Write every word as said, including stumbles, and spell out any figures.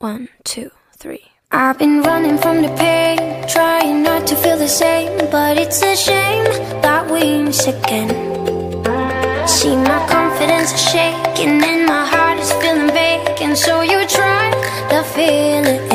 One, two, three. I've been running from the pain, trying not to feel the same, but it's a shame that we miss again. See, my confidence is shaking and my heart is feeling vacant, so you try to feel it